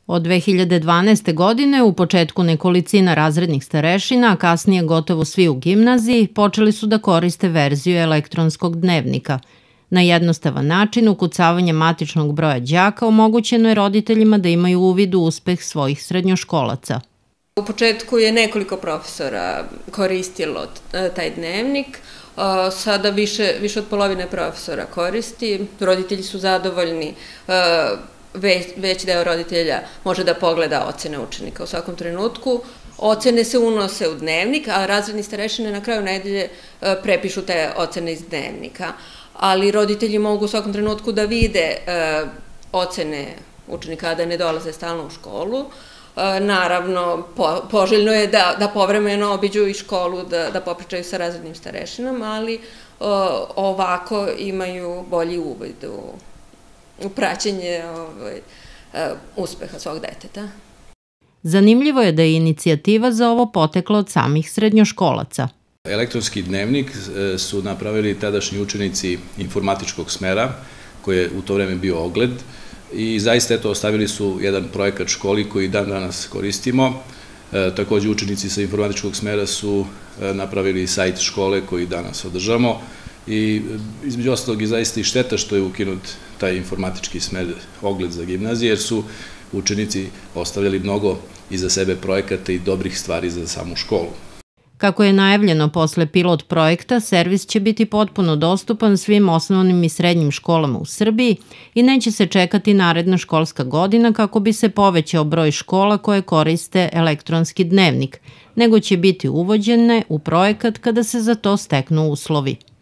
Od 2012. godine u početku nekolicina razrednih starešina, a kasnije gotovo svi u gimnaziji, počeli su da koriste verziju elektronskog dnevnika. Na jednostavan način, ukucavanjem matičnog broja đaka omogućeno je roditeljima da imaju uvid u uspeh svojih srednjoškolaca. U početku je nekoliko profesora koristilo taj dnevnik, sada više od polovine profesora koristi, roditelji su zadovoljni, veći deo roditelja može da pogleda ocene učenika u svakom trenutku. Ocene se unose u dnevnik, a razredni starešine na kraju nedelje prepišu te ocene iz dnevnika. Ali roditelji mogu u svakom trenutku da vide ocene učenika da ne dolaze stalno u školu. Naravno, poželjno je da povremeno obiđu i školu, da popričaju sa razrednim starešinama, ali ovako imaju bolji uvid u praćenje uspeha svog deteta. Zanimljivo je da je inicijativa za ovo potekla od samih srednjoškolaca. Elektronski dnevnik su napravili tadašnji učenici informatičkog smera, koji je u to vreme bio Ogled, i zaista ostavili su jedan projekat školi koji dan danas koristimo. Takođe učenici sa informatičkog smera su napravili sajt škole koji danas održamo i između ostalog je zaista i šteta što je ukinut taj informatički smer Ogled za gimnazije, jer su učenici ostavljali mnogo iza sebe projekata i dobrih stvari za samu školu. Kako je najavljeno posle pilot projekta, servis će biti potpuno dostupan svim osnovnim i srednjim školama u Srbiji i neće se čekati naredna školska godina kako bi se povećao broj škola koje koriste elektronski dnevnik, nego će biti uvođene u projekat kada se za to steknu uslovi.